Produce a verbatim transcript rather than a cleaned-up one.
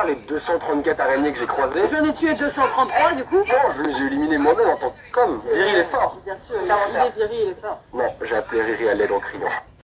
les deux cent trente-quatre araignées que j'ai croisées. J'en ai tué deux cent trente-trois du coup. Non, je les ai éliminés moi-même en tant qu'homme. Viril est fort. Bien sûr, il est viril, il est fort. Non, j'ai appelé Riri à l'aide en criant.